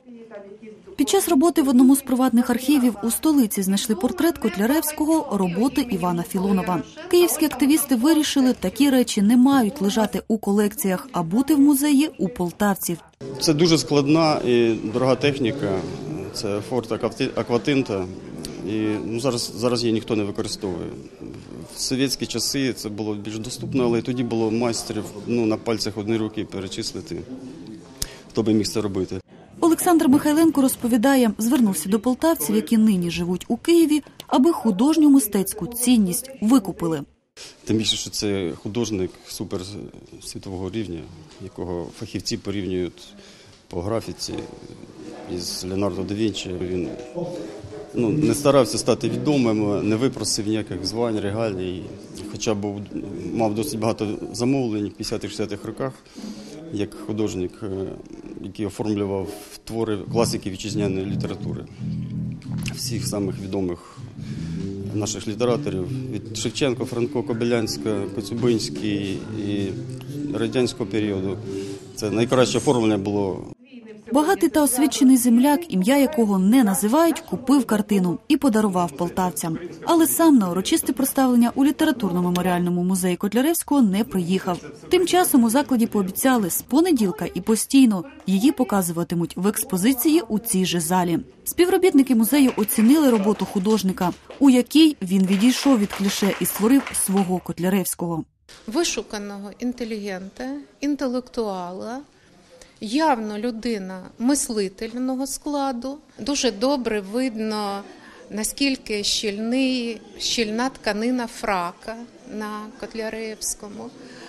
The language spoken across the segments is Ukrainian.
Під час роботи в одному з приватних архівів у столиці знайшли портрет Котляревського, роботи Івана Філонова. Київські активісти вирішили, такі речі не мають лежати у колекціях, а бути в музеї у полтавців. Це дуже складна і дорога техніка, це форт акватинта, і зараз її ніхто не використовує. В совєтські часи це було більш доступно, але тоді було майстрів на пальцях однієї руки перечислити, хто би міг це робити. Олександр Михайленко розповідає, звернувся до полтавців, які нині живуть у Києві, аби художню мистецьку цінність викупили. Тим більше, що це художник суперсвітового рівня, якого фахівці порівнюють по графіці із Леонардо да Вінчі. Він не старався стати відомим, не випросив ніяких звань, регалій, хоча мав досить багато замовлень в 50-60-х роках, як художник, який оформлював твори класиків вітчизняної літератури. Всіх самих відомих наших літераторів, від Шевченка, Франко, Кобилянська, Коцюбинський і радянського періоду. Це найкраще оформлення було. Багатий та освічений земляк, ім'я якого не називають, купив картину і подарував полтавцям. Але сам на урочисте представлення у літературно-меморіальному музеї Котляревського не приїхав. Тим часом у закладі пообіцяли, з понеділка і постійно її показуватимуть в експозиції у цій же залі. Співробітники музею оцінили роботу художника, у якій він відійшов від кліше і створив свого Котляревського. Вишуканого інтелігента, інтелектуала, явно людина мислительного складу. Дуже добре видно, наскільки щільна тканина фрака на Котляревському.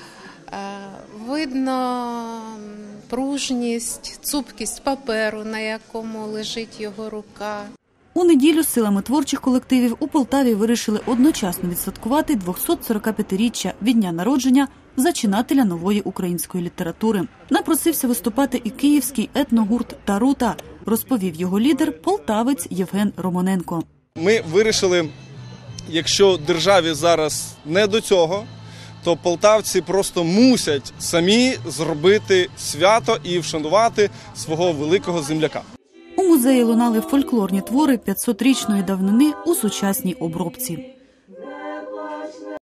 Видно пружність, цупкість паперу, на якому лежить його рука. У неділю силами творчих колективів у Полтаві вирішили одночасно відсвяткувати 245-річчя від дня народження зачинателя нової української літератури. Напросився виступати і київський етногурт «Тарута», розповів його лідер, полтавець Євген Романенко. Ми вирішили, якщо державі зараз не до цього, то полтавці просто мусять самі зробити свято і вшанувати свого великого земляка. У музеї лунали фольклорні твори 500-річної давнини у сучасній обробці.